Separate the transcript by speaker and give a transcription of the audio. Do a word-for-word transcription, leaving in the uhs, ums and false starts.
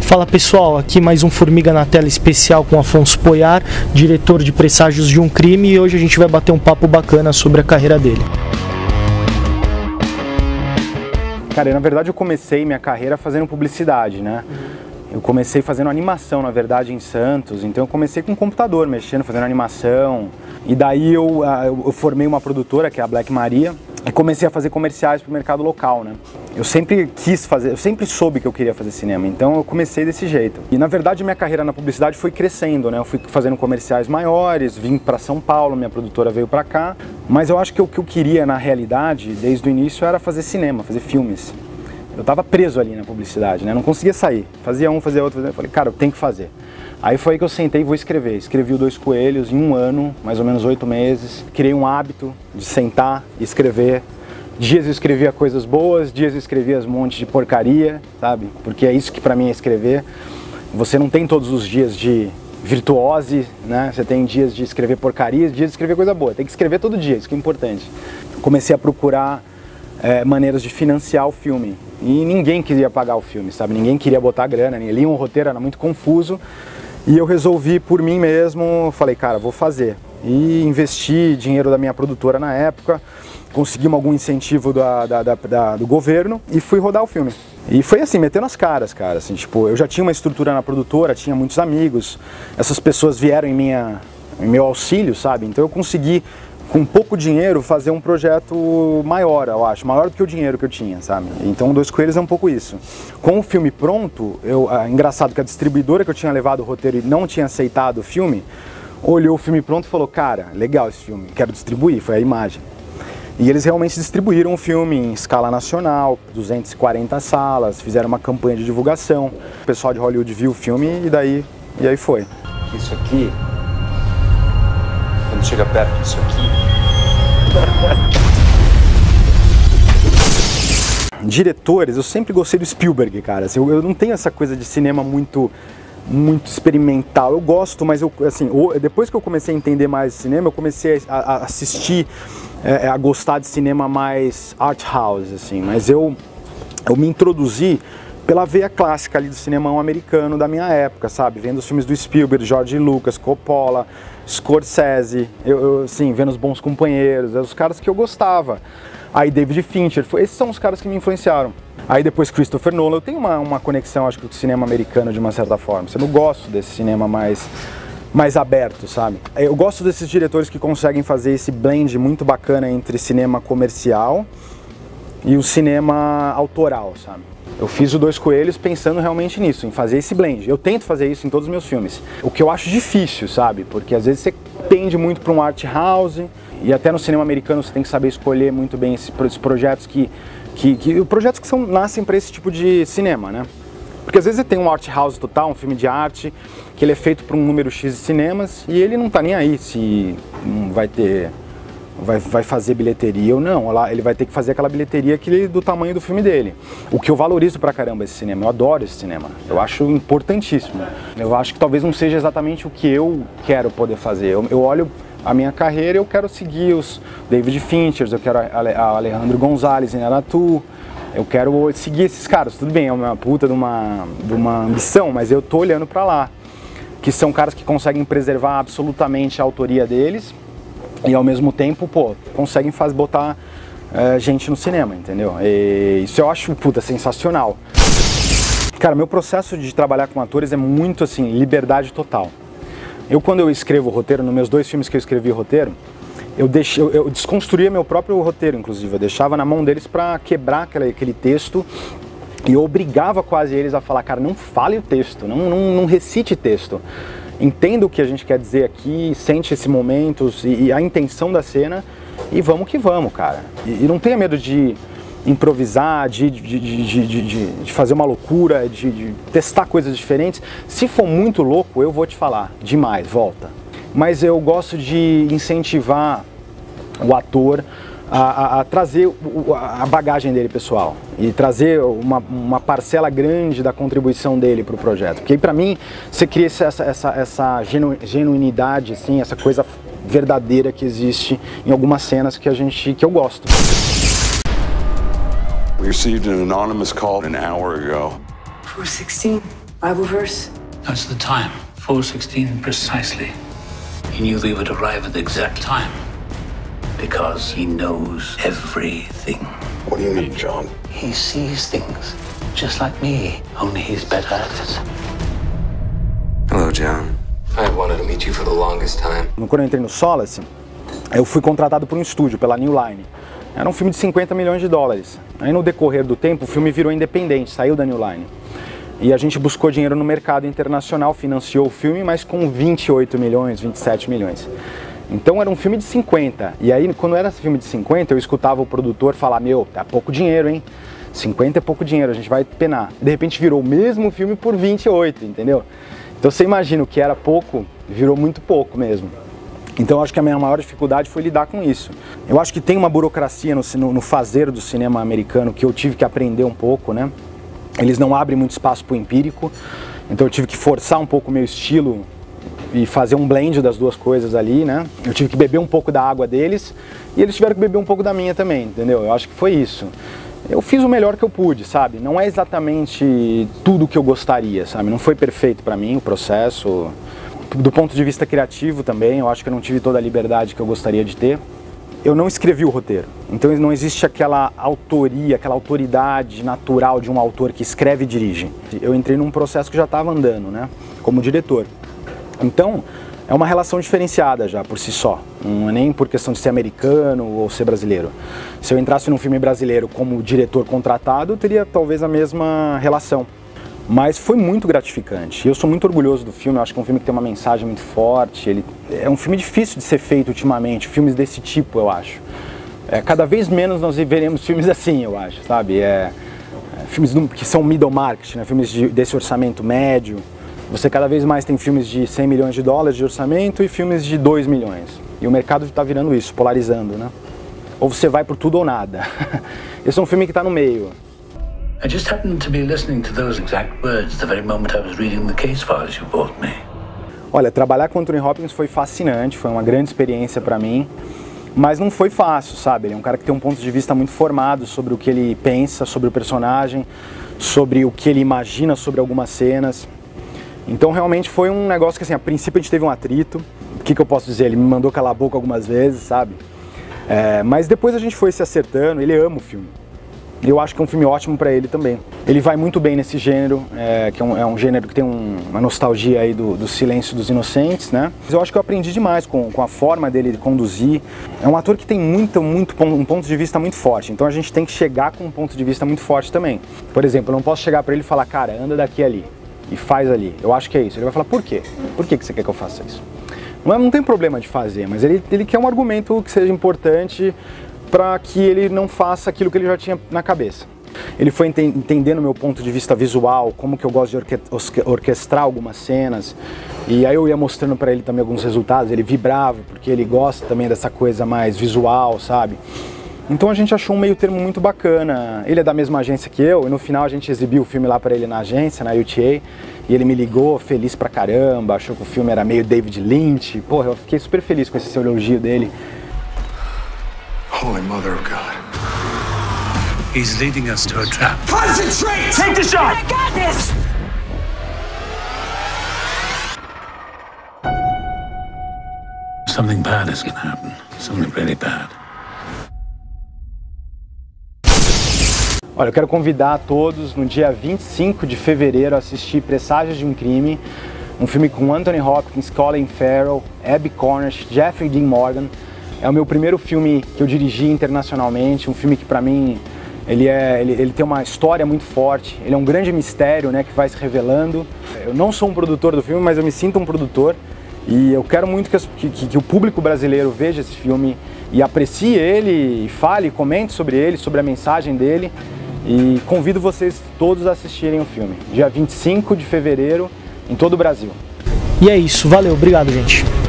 Speaker 1: Fala pessoal, aqui mais um Formiga na Tela especial com Afonso Poyar, diretor de Presságios de um Crime, e hoje a gente vai bater um papo bacana sobre a carreira dele.
Speaker 2: Cara, na verdade eu comecei minha carreira fazendo publicidade, né? Eu comecei fazendo animação, na verdade, em Santos, então eu comecei com computador, mexendo, fazendo animação. E daí eu, eu formei uma produtora, que é a Black Maria, e comecei a fazer comerciais para o mercado local, né? Eu sempre quis fazer, eu sempre soube que eu queria fazer cinema, então eu comecei desse jeito. E na verdade minha carreira na publicidade foi crescendo, né? Eu fui fazendo comerciais maiores, vim para São Paulo, minha produtora veio para cá. Mas eu acho que o que eu queria na realidade, desde o início, era fazer cinema, fazer filmes. Eu tava preso ali na publicidade, né? Não conseguia sair. Fazia um, fazia outro, fazia... Eu falei, cara, eu tenho que fazer. Aí foi aí que eu sentei e vou escrever. Escrevi o Dois Coelhos em um ano, mais ou menos oito meses. Criei um hábito de sentar e escrever. Dias eu escrevia coisas boas, dias eu escrevia um monte de porcaria, sabe? Porque é isso que pra mim é escrever. Você não tem todos os dias de virtuose, né? Você tem dias de escrever porcaria, dias de escrever coisa boa. Tem que escrever todo dia, isso que é importante. Comecei a procurar é, maneiras de financiar o filme. E ninguém queria pagar o filme, sabe? Ninguém queria botar grana, nem li um roteiro, era muito confuso. E eu resolvi por mim mesmo, falei, cara, vou fazer. E investi dinheiro da minha produtora na época, conseguimos algum incentivo da, da, da, da, do governo e fui rodar o filme. E foi assim, metendo as caras, cara, assim, tipo, eu já tinha uma estrutura na produtora, tinha muitos amigos, essas pessoas vieram em, minha, em meu auxílio, sabe? Então eu consegui, com pouco dinheiro, fazer um projeto maior, eu acho, maior do que o dinheiro que eu tinha, sabe? Então Dois Coelhos é um pouco isso. Com o filme pronto, eu, é engraçado que a distribuidora que eu tinha levado o roteiro e não tinha aceitado o filme, olhou o filme pronto e falou, cara, legal esse filme, quero distribuir, foi a Imagem. E eles realmente distribuíram o filme em escala nacional, duzentas e quarenta salas, fizeram uma campanha de divulgação. O pessoal de Hollywood viu o filme e daí, e aí foi.
Speaker 3: Isso aqui, quando chega perto disso aqui...
Speaker 2: Diretores, eu sempre gostei do Spielberg, cara. Assim, eu, eu não tenho essa coisa de cinema muito... muito experimental. Eu gosto, mas eu, assim, depois que eu comecei a entender mais cinema, eu comecei a, a assistir, é, a gostar de cinema mais art house, assim. Mas eu, eu me introduzi pela veia clássica ali do cinema americano da minha época, sabe? Vendo os filmes do Spielberg, George Lucas, Coppola, Scorsese, eu, eu, assim, vendo Os Bons Companheiros, os caras que eu gostava. Aí David Fincher, foi, esses são os caras que me influenciaram. Aí depois Christopher Nolan, eu tenho uma, uma conexão, acho que com o cinema americano de uma certa forma. Eu não gosto desse cinema mais, mais aberto, sabe? Eu gosto desses diretores que conseguem fazer esse blend muito bacana entre cinema comercial e o cinema autoral, sabe? Eu fiz o Dois Coelhos pensando realmente nisso, em fazer esse blend. Eu tento fazer isso em todos os meus filmes. O que eu acho difícil, sabe? Porque às vezes você tende muito para um art house e até no cinema americano você tem que saber escolher muito bem esses projetos que... Que, que, projetos que são, nascem para esse tipo de cinema, né? Porque às vezes você tem um art house total, um filme de arte, que ele é feito para um número X de cinemas e ele não tá nem aí se vai ter, vai, vai fazer bilheteria ou não. Ele vai ter que fazer aquela bilheteria que, do tamanho do filme dele. O que eu valorizo pra caramba esse cinema, eu adoro esse cinema, eu acho importantíssimo. Eu acho que talvez não seja exatamente o que eu quero poder fazer. Eu, eu olho a minha carreira, eu quero seguir os David Fincher, eu quero a Alejandro González em Aratu, eu quero seguir esses caras. Tudo bem, é uma puta de uma, de uma ambição, mas eu tô olhando pra lá. Que são caras que conseguem preservar absolutamente a autoria deles e ao mesmo tempo, pô, conseguem fazer, botar é, gente no cinema, entendeu? E isso eu acho, puta, sensacional. Cara, meu processo de trabalhar com atores é muito assim, liberdade total. Eu, quando eu escrevo roteiro, nos meus dois filmes que eu escrevi roteiro, eu, deixei, eu, eu desconstruía meu próprio roteiro, inclusive. Eu deixava na mão deles para quebrar aquele, aquele texto e eu obrigava quase eles a falar, cara, não fale o texto, não, não, não recite texto. Entenda o que a gente quer dizer aqui, sente esse momento e, e a intenção da cena e vamos que vamos, cara. E, e não tenha medo de improvisar, de, de, de, de, de, de fazer uma loucura, de, de testar coisas diferentes. Se for muito louco, eu vou te falar, demais, volta. Mas eu gosto de incentivar o ator a, a, a trazer a bagagem dele pessoal e trazer uma, uma parcela grande da contribuição dele para o projeto. Porque para mim, você cria essa, essa, essa genu, genuinidade, assim, essa coisa verdadeira que existe em algumas cenas que, a gente, que eu gosto.
Speaker 4: We received an anonymous call an hour ago.
Speaker 5: four sixteen.
Speaker 4: Bible-verse?
Speaker 5: That's the time, four sixteen precisely. He knew they would arrive at the exact time because he knows everything.
Speaker 6: What do you mean, John?
Speaker 5: He sees things just like me, only he's better at it.
Speaker 6: Hello, John. I've wanted to meet you for the longest time.
Speaker 2: Quando eu entrei no Solace, eu fui contratado por um estúdio, pela New Line. Era um filme de cinquenta milhões de dólares. Aí no decorrer do tempo o filme virou independente, saiu da New Line. E a gente buscou dinheiro no mercado internacional, financiou o filme, mas com vinte e oito milhões, vinte e sete milhões. Então era um filme de cinquenta. E aí quando era esse filme de cinquenta, eu escutava o produtor falar, meu, tá pouco dinheiro, hein? cinquenta é pouco dinheiro, a gente vai penar. De repente virou o mesmo filme por vinte e oito, entendeu? Então você imagina, o que era pouco, virou muito pouco mesmo. Então eu acho que a minha maior dificuldade foi lidar com isso. Eu acho que tem uma burocracia no, no, no fazer do cinema americano que eu tive que aprender um pouco, né? Eles não abrem muito espaço para o empírico, então eu tive que forçar um pouco o meu estilo e fazer um blend das duas coisas ali, né? Eu tive que beber um pouco da água deles e eles tiveram que beber um pouco da minha também, entendeu? Eu acho que foi isso. Eu fiz o melhor que eu pude, sabe? Não é exatamente tudo o que eu gostaria, sabe? Não foi perfeito para mim o processo. Do ponto de vista criativo também, eu acho que eu não tive toda a liberdade que eu gostaria de ter. Eu não escrevi o roteiro, então não existe aquela autoria, aquela autoridade natural de um autor que escreve e dirige. Eu entrei num processo que já estava andando, né, como diretor. Então, é uma relação diferenciada já por si só, não é nem por questão de ser americano ou ser brasileiro. Se eu entrasse num filme brasileiro como diretor contratado, eu teria talvez a mesma relação. Mas foi muito gratificante. Eu sou muito orgulhoso do filme, eu acho que é um filme que tem uma mensagem muito forte. Ele é um filme difícil de ser feito ultimamente, filmes desse tipo, eu acho. É, cada vez menos nós veremos filmes assim, eu acho, sabe? É, é, filmes que são middle market, né? Filmes de, desse orçamento médio. Você cada vez mais tem filmes de cem milhões de dólares de orçamento e filmes de dois milhões. E o mercado está virando isso, polarizando, né? Ou você vai por tudo ou nada. Esse é um filme que está no meio.
Speaker 5: I just happened to be listening to those exact words the very moment I was reading the case files you brought me.
Speaker 2: Olha, trabalhar com Anthony Hopkins foi fascinante, foi uma grande experiência para mim, mas não foi fácil, sabe? Ele é um cara que tem um ponto de vista muito formado sobre o que ele pensa, sobre o personagem, sobre o que ele imagina sobre algumas cenas. Então realmente foi um negócio que, assim, a princípio a gente teve um atrito. O que, que eu posso dizer? Ele me mandou calar a boca algumas vezes, sabe? É, mas depois a gente foi se acertando, ele ama o filme. Eu acho que é um filme ótimo para ele também. Ele vai muito bem nesse gênero, é, que é um, é um gênero que tem um, uma nostalgia aí do, do Silêncio dos Inocentes, né? Mas eu acho que eu aprendi demais com, com a forma dele de conduzir. É um ator que tem muito, muito, um ponto de vista muito forte, então a gente tem que chegar com um ponto de vista muito forte também. Por exemplo, eu não posso chegar para ele e falar, cara, anda daqui ali e faz ali. Eu acho que é isso. Ele vai falar, por quê? Por que, que você quer que eu faça isso? Não, é, não tem problema de fazer, mas ele, ele quer um argumento que seja importante para que ele não faça aquilo que ele já tinha na cabeça. Ele foi ente entendendo o meu ponto de vista visual, como que eu gosto de orque orquestrar algumas cenas, e aí eu ia mostrando para ele também alguns resultados, ele vibrava, porque ele gosta também dessa coisa mais visual, sabe? Então a gente achou um meio termo muito bacana. Ele é da mesma agência que eu, e no final a gente exibiu o filme lá para ele na agência, na U T A, e ele me ligou feliz pra caramba, achou que o filme era meio David Lynch. Porra, eu fiquei super feliz com esse elogio dele.
Speaker 6: Holy Mother of God.
Speaker 5: He's leading us to a trap.
Speaker 7: Concentrate! Take the shot!
Speaker 4: I got this!
Speaker 5: Something bad is gonna happen. Something really bad.
Speaker 2: Olha, eu quero convidar a todos no dia vinte e cinco de fevereiro a assistir Presságios de um Crime, um filme com Anthony Hopkins, Colin Farrell, Abby Cornish, Jeffrey Dean Morgan. É o meu primeiro filme que eu dirigi internacionalmente, um filme que pra mim ele, é, ele, ele tem uma história muito forte, ele é um grande mistério, né, que vai se revelando. Eu não sou um produtor do filme, mas eu me sinto um produtor e eu quero muito que, que, que o público brasileiro veja esse filme e aprecie ele, e fale, comente sobre ele, sobre a mensagem dele, e convido vocês todos a assistirem o filme, dia vinte e cinco de fevereiro, em todo o Brasil.
Speaker 1: E é isso, valeu, obrigado, gente.